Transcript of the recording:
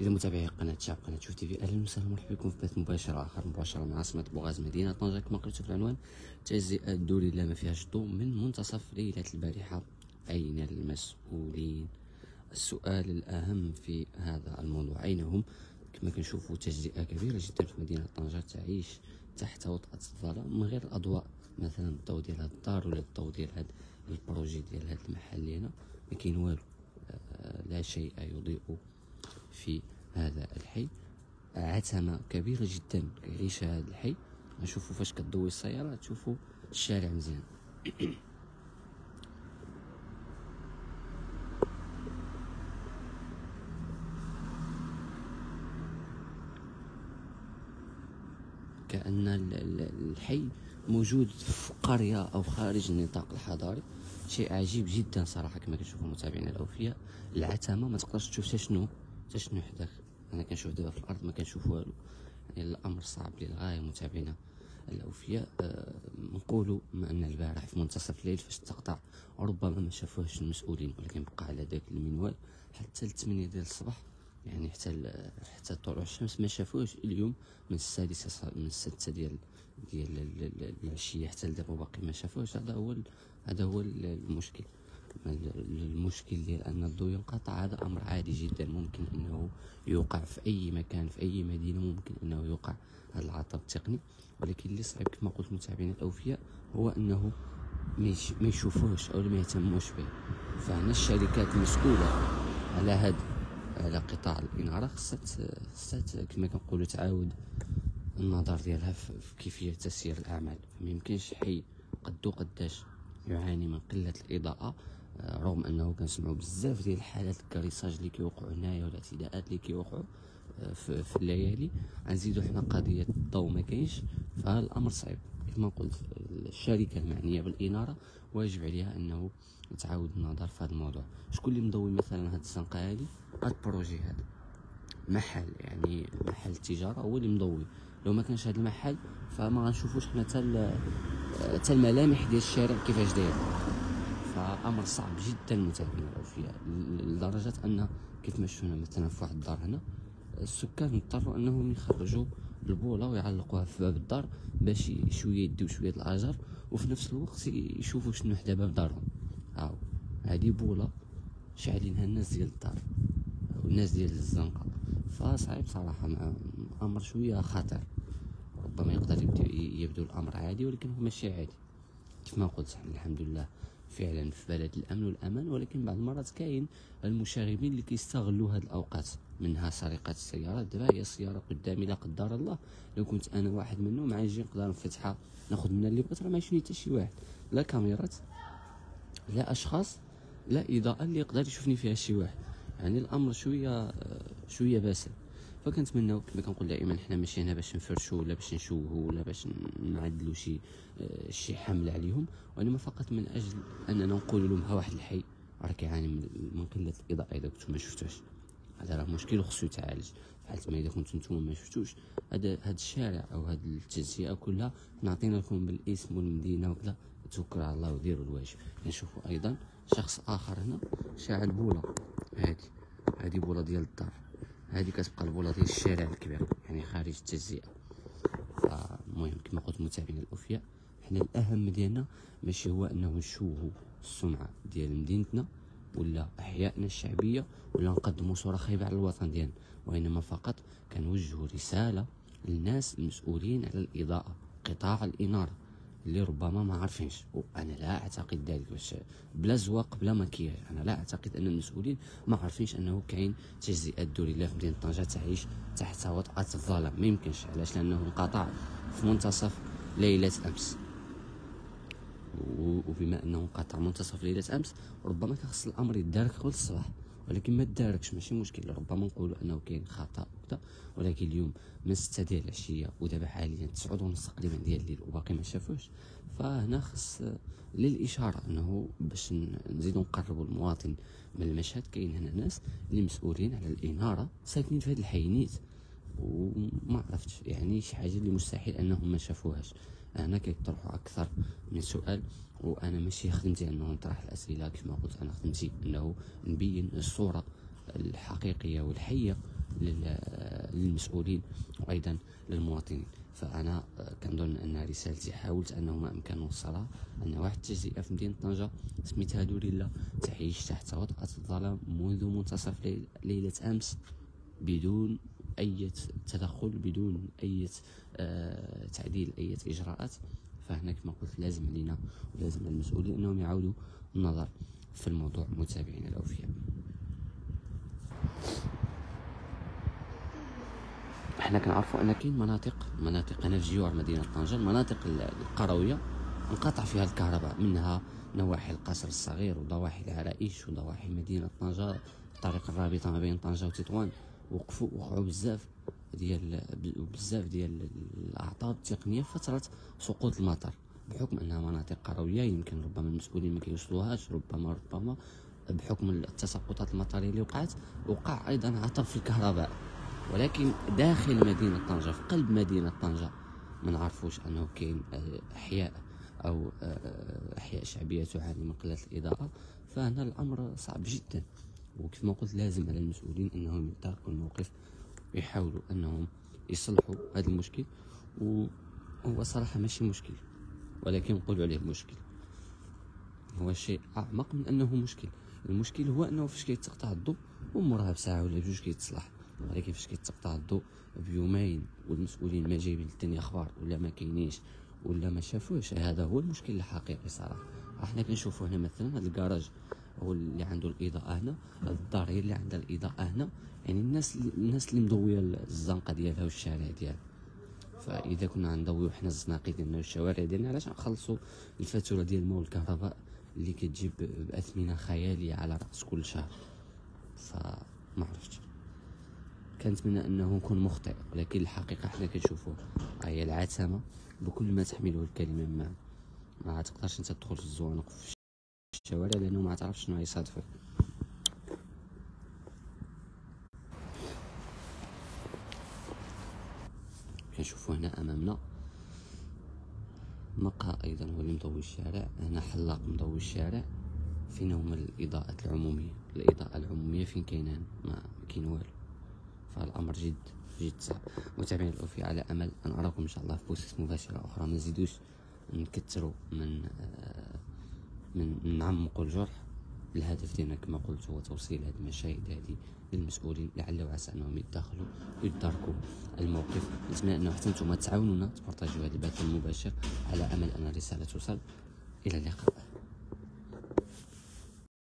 إذا متابعي قناة شاب قناة شوف تي في، أهلا وسهلا ومرحبا بكم في بث مباشر آخر مباشرة من عاصمة بوغاز مدينة طنجة. كما قلت في العنوان، تجزئة دوري لا ما فيهاش ضوء من منتصف ليلة البارحة. أين المسؤولين؟ السؤال الأهم في هذا الموضوع أين هم؟ كما كنشوفوا تجزئة كبيرة جدا في مدينة طنجة تعيش تحت وطأة الظلام من غير الأضواء، مثلا الضوء ديال هاد الدار ولا الضوء ديال هاد البروجي ديال هاد المحل اللي هنا ما كاين والو. لا شيء يضيء في هذا الحي. عتمة كبيرة جدا كيعيشها هذا الحي. نشوفوا فاش كتضوي السيارة تشوفوا الشارع مزيان. كأن الحي موجود في قرية أو خارج النطاق الحضاري. شيء عجيب جدا صراحة. كما كنشوفوا متابعينا الأوفياء، العتمة ما تقدرش تشوف حتى شنو حداك. أنا كنشوف دابا في الأرض ما كنشوف والو، يعني الأمر صعب للغاية. متابعينا الأوفياء، نقولوا ما أن البارح في منتصف الليل فاش تقطع ربما ما شافوهش المسؤولين، ولكن بقى على ذاك المنوال حتى 8 ديال الصباح، يعني حتى طلوع الشمس ما شافوهش. اليوم من 6 ديال العشيه حتى لدابا باقي ما شافوهش. هذا هو المشكل. المشكل ديال ان الضوء ينقطع هذا امر عادي جدا، ممكن انه يوقع في اي مكان في اي مدينه، ممكن انه يوقع هذا العطب التقني. ولكن اللي صعيب كما قلت متابعينا الاوفياء هو انه ما يشوفوش او ما يهتموش به. فهنا الشركات المسؤوله على قطاع الاناره خصها كما كنقولوا تعاود النظر ديالها في كيفيه تسيير الاعمال. فما يمكنش حي قداش يعاني من قله الاضاءه، رغم انه كنسمعوا بزاف ديال الحالات الكريساج اللي كيوقعوا هنايا والاعتداءات اللي كيوقعوا في الليالي. غنزيدوا حنا قضيه الضوء ما كاينش، فالامر صعيب. كما قلت الشركه المعنيه بالاناره واجب عليها انه تعاود النظر في هذا الموضوع. شكون اللي مضوي مثلا هاد الزنقه هادي؟ هاد البروجي هذا محل، يعني محل التجاره هو اللي مضوي. لو ما كانش هذا المحل فما غنشوفوش حنا حتى الملامح ديال الشارع كيفاش داير. فامر صعب جدا متابعينا الاوفياء، لدرجه ان كيف ما شفنا مثلا في واحد الدار هنا السكان اضطروا انهم يخرجوا البوله ويعلقوها في باب الدار باش شويه يديو شويه الاجر، وفي نفس الوقت يشوفوا شنو حدا باب دارهم. هذه بوله شاعلينها الناس ديال الدار والناس ديال الزنقه. فصعيب صراحه، امر شويه خطر. ربما يقدر يبدو الامر عادي، ولكن هو ماشي عادي. كيف ما قلت الحمد لله فعلا في بلد الامن والامان، ولكن بعض المرات كاين المشاغبين اللي كيستغلوا هذه الاوقات، منها سرقه السيارات. دابا هي السياره قدامي لا قدر الله لو كنت انا واحد منهم عايجي نقدر نفتحها ناخذ منها اللي بغيت، راه ما يشوفني حتى شي واحد، لا كاميرات لا اشخاص لا اضاءه اللي يقدر يشوفني فيها شي واحد. يعني الامر شويه باسل. فكنتمناو كما كنقول دائما حنا ماشي هنا باش نفرشوا ولا باش نشوهوا ولا باش نعدلوا شي حمل عليهم، وانما فقط من اجل اننا نقول لهم ها واحد الحي راه كيعاني من قله الاضاءه. اذا كنتم ما شفتوش هذا راه مشكل وخصو يتعالج. بحال ما اذا كنتم نتوما ما شفتوش هذا الشارع او هذه التجزئه كلها نعطينا لكم بالاسم والمدينه وكذا، توكلوا على الله وديروا الواجب. نشوفوا ايضا شخص اخر هنا شاعل بوله. هذه بوله ديال الدار، هذه كتبقى البوله ديال الشارع الكبير يعني خارج التجزئه. فالمهم كما قلت متابعينا الاوفياء، حنا الاهم ديالنا ماشي هو انه نشوهوا السمعه ديال مدينتنا ولا احيائنا الشعبيه ولا نقدموا صوره خايبه على الوطن ديالنا، وانما فقط كنوجهوا رساله للناس المسؤولين على الاضاءه، قطاع الاناره اللي ربما ما عارفينش. وانا لا اعتقد ذلك، باش بلا زواق بلا مكياج انا لا اعتقد ان المسؤولين ما عارفينش انه كاين تجزئات دوري الله في مدينه طنجه تعيش تحت وطأة الظلام. ما يمكنش. علاش؟ لانه انقطع في منتصف ليله امس، وبما انه انقطع منتصف ليله امس ربما كخص الامر يدارك قبل الصباح، ولكن ما داركش ماشي مشكل. ربما نقولوا انه كاين خطا وكذا، ولكن اليوم من 6 ديال العشيه ودابا حاليا 9:30 تقريبا ديال الليل وباقي ما شافوش. فهنا خص للاشاره انه باش نزيدوا نقربوا المواطن من المشهد. كاين هنا ناس اللي مسؤولين على الاناره ساكنين في هذا الحي نيت، وما عرفتش يعني شي حاجه اللي مستحيل انهم ما شافوهاش. هنا كيطرحوا اكثر من سؤال، وانا ماشي خدمتي انه نطرح الاسئله. كما قلت انا خدمتي انه نبين الصوره الحقيقيه والحيه للمسؤولين وأيضا للمواطنين. فأنا كنظن أن رسالتي حاولت أنه ما أمكن نوصلها، أن واحد التجزئة في مدينة طنجة سميتها دوريلا تعيش تحت وطأة الظلام منذ منتصف ليلة أمس، بدون أي تدخل، بدون أي تعديل، أي إجراءات. فهنا كما قلت لازم علينا ولازم المسؤولين أنهم يعودوا النظر في الموضوع. متابعينا الأوفياء، احنا كنعرفوا ان كاين مناطق هنا في جوار مدينه طنجة، المناطق القرويه انقطع فيها الكهرباء، منها نواحي القصر الصغير وضواحي العرائش وضواحي مدينه طنجة، الطريق الرابطه ما بين طنجة وتطوان. وقعوا بزاف ديال الاعطال التقنيه في فتره سقوط المطر، بحكم انها مناطق قرويه يمكن ربما المسؤولين ما كيوصلوهاش، ربما بحكم التساقطات المطريه اللي وقع ايضا عطل في الكهرباء. ولكن داخل مدينة طنجة، في قلب مدينة طنجة، ما نعرفوش أنه كاين أحياء أو أحياء شعبية تعاني من قلة الإضاءة. فهنا الأمر صعب جدا، وكيف ما قلت لازم على المسؤولين أنهم يتركوا الموقف ويحاولوا أنهم يصلحوا هذا المشكل. وهو صراحة ماشي مشكل، ولكن نقولوا عليه مشكل، هو شيء أعمق من أنه مشكل. المشكل هو أنه فاش كيتقطع الضوء ومرها بساعة ولا بجوج كيتصلح، ولكن فاش كيتقطع الضوء بيومين والمسؤولين ما جايبين الدنيا اخبار ولا ما كاينيش ولا ما شافوش، هذا هو المشكل الحقيقي صراحه. احنا كنشوفوا هنا مثلا هذا الكراج هو اللي عنده الاضاءه هنا، الدار هي اللي عندها الاضاءه هنا، يعني الناس اللي مضويه الزنقه ديالها والشارع ديالها. فاذا كنا غنضويو حنا الزناقي ديالنا والشوارع ديالنا، علاش نخلصوا الفاتوره ديال مول الكهرباء اللي كتجيب باثمنه خياليه على راس كل شهر؟ فما عرفتش، كنتمنى انه نكون مخطئ، ولكن الحقيقه حنا كنشوفوه هي العتمه بكل ما تحمله الكلمه. ما تقدرش انت تدخل في الزوانق في الشوارع لانه ما تعرفش شنو يصادفك. كنشوفوا هنا امامنا مقهى ايضا هو اللي مضوي الشارع، هنا حلاق مضوي الشارع. فين هما الاضاءات العموميه؟ الاضاءه العموميه فين كاينه؟ ما كاين والو. فالامر جد صعب. متابعين الأوفياء، على امل ان اراكم ان شاء الله في بوستات مباشره اخرى. ما نزيدوش نكثروا من نعمقوا الجرح. الهدف ديالنا كما قلت هو توصيل هذه المشاهد هذه للمسؤولين، لعل وعسى انهم يتدخلوا ويداركوا الموقف. نتمنى انه حتى نتوما تعاونونا تبارطاجيو هذا البث المباشر، على امل ان الرساله توصل. الى اللقاء.